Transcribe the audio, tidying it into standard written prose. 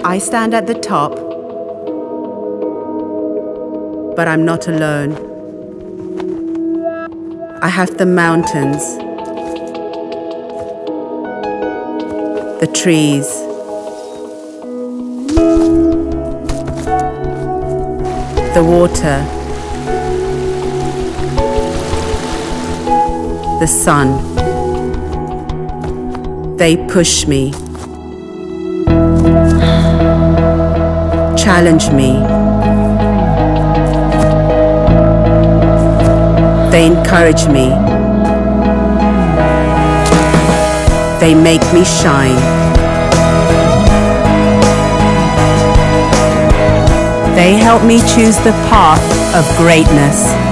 I stand at the top, but I'm not alone. I have the mountains, the trees, the water, the sun. They push me, challenge me. They encourage me. They make me shine. They help me choose the path of greatness.